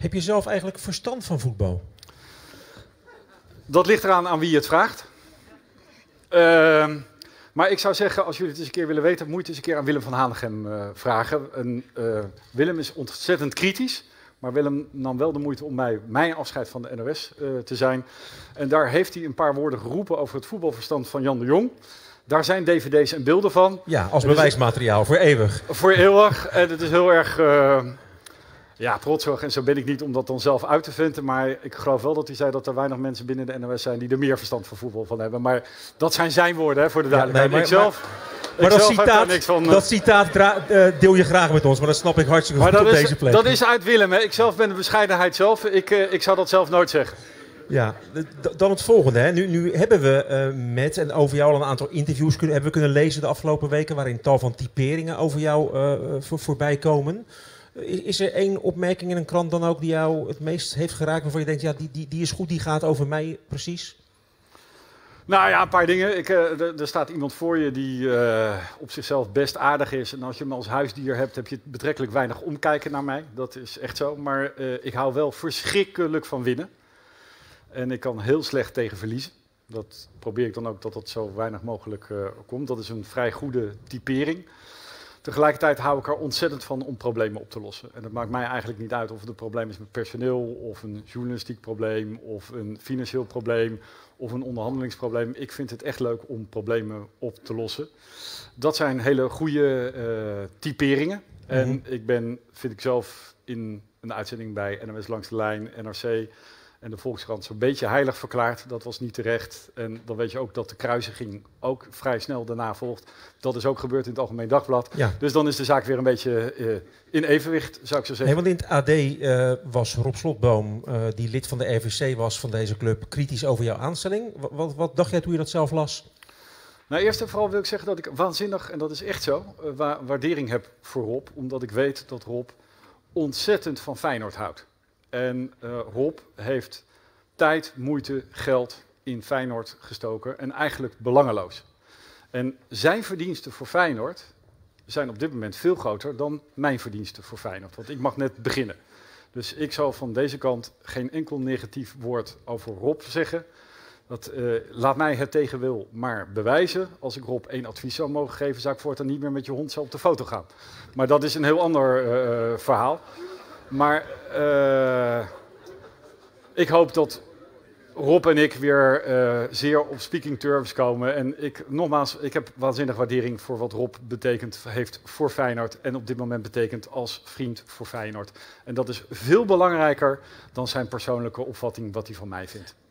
Heb je zelf eigenlijk verstand van voetbal? Dat ligt eraan aan wie je het vraagt. Maar ik zou zeggen, als jullie het eens een keer willen weten, moet je het eens een keer aan Willem van Hanegem vragen. Willem is ontzettend kritisch, maar Willem nam wel de moeite om mijn afscheid van de NOS te zijn. En daar heeft hij een paar woorden geroepen over het voetbalverstand van Jan de Jong. Daar zijn dvd's en beelden van. Ja, als bewijsmateriaal, voor eeuwig. Voor eeuwig. En het is heel erg trotsig. En zo ben ik niet om dat dan zelf uit te vinden. Maar ik geloof wel dat hij zei dat er weinig mensen binnen de NOS zijn die er meer verstand van voetbal van hebben. Maar dat zijn zijn woorden, hè, voor de duidelijkheid. Dat citaat deel je graag met ons, maar dat snap ik hartstikke goed op deze plek. Dat is uit Willem. Hè. Ik zelf ben de bescheidenheid zelf. Ik zou dat zelf nooit zeggen. Ja, dan het volgende. Hè. Nu hebben we en over jou al een aantal interviews kunnen lezen de afgelopen weken, waarin tal van typeringen over jou voorbij komen. Is er één opmerking in een krant dan ook die jou het meest heeft geraakt, waarvan je denkt, ja, die is goed, die gaat over mij precies? Nou ja, een paar dingen. Er staat iemand voor je die op zichzelf best aardig is. En als je hem als huisdier hebt, heb je betrekkelijk weinig omkijken naar mij. Dat is echt zo. Maar ik hou wel verschrikkelijk van winnen. En ik kan heel slecht tegen verliezen. Dat probeer ik dan ook dat dat zo weinig mogelijk komt. Dat is een vrij goede typering. Tegelijkertijd hou ik er ontzettend van om problemen op te lossen. En dat maakt mij eigenlijk niet uit of het een probleem is met personeel, of een journalistiek probleem, of een financieel probleem, of een onderhandelingsprobleem. Ik vind het echt leuk om problemen op te lossen. Dat zijn hele goede typeringen. En ik vind ik zelf in een uitzending bij NOS Langs de Lijn, NRC en de Volkskrant zo'n beetje heilig verklaard. Dat was niet terecht. En dan weet je ook dat de kruisiging ook vrij snel daarna volgt. Dat is ook gebeurd in het Algemeen Dagblad. Ja. Dus dan is de zaak weer een beetje in evenwicht, zou ik zo zeggen. Nee, want in het AD was Rob Slotboom, die lid van de RVC was van deze club, kritisch over jouw aanstelling. Wat dacht jij toen je dat zelf las? Nou, eerst en vooral wil ik zeggen dat ik waanzinnig, en dat is echt zo, waardering heb voor Rob. Omdat ik weet dat Rob ontzettend van Feyenoord houdt. En Rob heeft tijd, moeite, geld in Feyenoord gestoken en eigenlijk belangeloos. En zijn verdiensten voor Feyenoord zijn op dit moment veel groter dan mijn verdiensten voor Feyenoord. Want ik mag net beginnen. Dus ik zal van deze kant geen enkel negatief woord over Rob zeggen. Laat mij het tegenwil maar bewijzen. Als ik Rob één advies zou mogen geven, zou ik voortaan niet meer met je hond zo op de foto gaan. Maar dat is een heel ander verhaal. Maar ik hoop dat Rob en ik weer zeer op speaking terms komen. En ik heb waanzinnig waardering voor wat Rob heeft voor Feyenoord. En op dit moment betekent als vriend voor Feyenoord. En dat is veel belangrijker dan zijn persoonlijke opvatting wat hij van mij vindt.